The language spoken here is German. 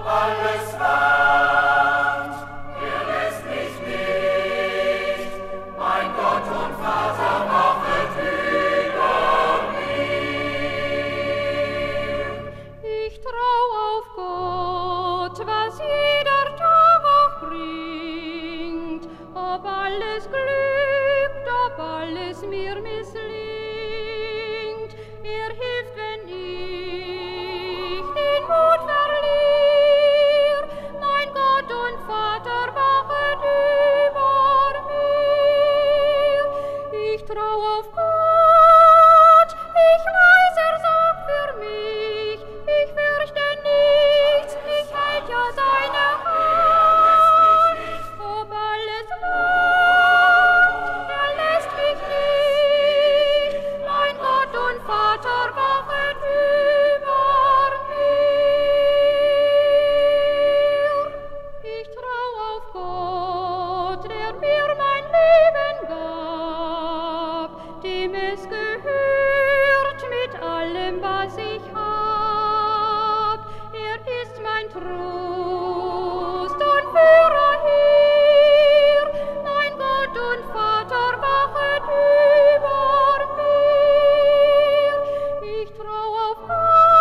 alles wahrt, lässt mich nicht, mein Gott und Vater wachet über mir. Ich trau auf Gott, was jeder Tag auch bringt, ob alles glückt, ob alles mir misslingt. Er hilft, wenn ich den Mut verlier. Mein Gott und Vater wachet über mir. Ich trau auf Gott, ich weiß, er sorgt für mich. Ich fürchte nichts, ich halt ja seine Hand. Ob alles wacht, lässt mich nicht. Mein Gott und Vater wachet über mir. Ich trau auf Gott, der mir mein Leben gab, dem es gehört mit allem, was ich hab. Er ist mein Trost und Führer hier, mein Gott und Vater wachet über mir. Ich trau auf Gott,